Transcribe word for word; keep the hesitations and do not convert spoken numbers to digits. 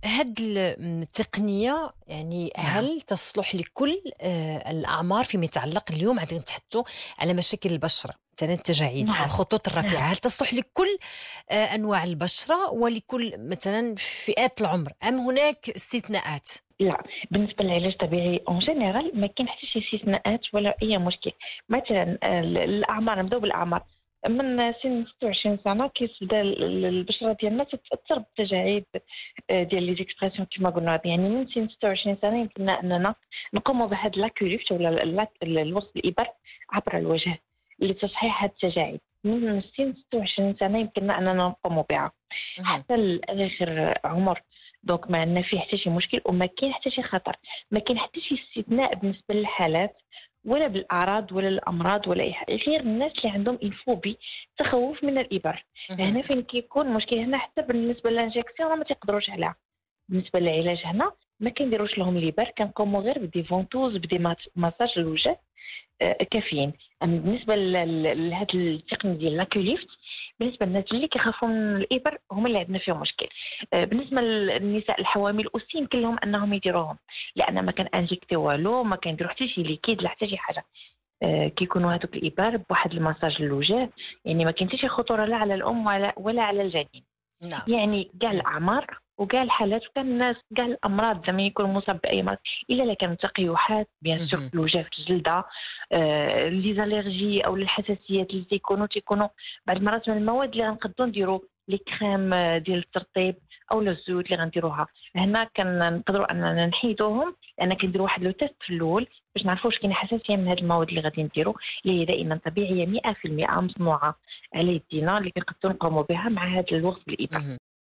هاد ال التقنية يعني نعم، هل تصلح لكل آآ الأعمار فيما يتعلق اليوم غادي نتحدثوا على مشاكل البشرة، مثلًا التجاعيد، نعم، الخطوط الرفيعة، نعم، هل تصلح لكل آآ أنواع البشرة ولكل مثلًا فئات العمر أم هناك استثناءات؟ لأ، بالنسبة للعلاج الطبيعي en général ما كاين حتى شي استثناءات ولا أي مشكل، مثلًا آآ ال الأعمار نبداو بالأعمار، من سن ستة وعشرين سنة كتبدا ال ال البشرة ديالنا تتأثر بالتجاعيد آآ ديال لي زيكسبرسيون كيما قلنا، يعني من سن ستة وعشرين سنة يمكننا أننا نقوموا بهاد لاكوليفت ولا لاك الوصل الإبر عبر الوجه لتصحيح هاد التجاعيد، من سن ستة وعشرين سنة يمكننا أننا نقوموا بها، اهم، حتى لآخر عمر. دونك ما عندنا فيه حتى شي مشكل وما كاين حتى شي خطر، ما كاين حتى شي استثناء بالنسبة للحالات ولا بالأعراض ولا الأمراض ولا أي حاجة، غير الناس اللي عندهم الفوبي تخوّف من الإبر، اهم، هنا فين كيكون المشكل، هنا حتى بالنسبة للانجيكسيون ما تيقدروش عليها. بالنسبة للعلاج هنا ما كنديروش لهم الإبر، كنقوموا غير بدي فونتوز بدي مات مساج للوجه آآ كافيين. أما بالنسبة ل ل لهاد التقنية ديال لاكوليفت، بالنسبة للناس اللي كيخافوا من الإبر هُما اللي عندنا فيهم مشكل. آآ بالنسبة للنساء الحوامل aussi يمكن لهم أنهم يديروهم، لأن ما كنانجيكتيو والو، ما كنديرو حتى شي ليكيد لا حتى شي حاجة. آآ كيكونوا هادوك الإبر بواحد المساج للوجه، يعني ما كاين حتى شي خطورة لا على الأم ولا ولا على الجنين. نعم، يعني كاع إمم، الأعمار وكاع الحالات وكاع الناس كاع الأمراض زعما يكون مصاب بأي مرض إلا إلا كانت تقيحات بيان سور اهم، في الوجه في الجلدة آآ لي زاليرجي أو الحساسيات اللي تيكونوا تيكونوا بعض المرات من المواد اللي غنقدروا نديروا لي كريم ديال الترطيب أولا الزيوت اللي غنديروها، هنا كنقدروا أننا نحيدوهم لأن كنديروا واحد لو تيست في الأول باش نعرفوا واش كاينة حساسية من هاد المواد اللي غادي نديروا اللي هي دائمًا طبيعية مئة في المئة مصنوعة على يدينا اللي كنقدروا نقوموا بها مع هاد الوصف بالإبر. اهم.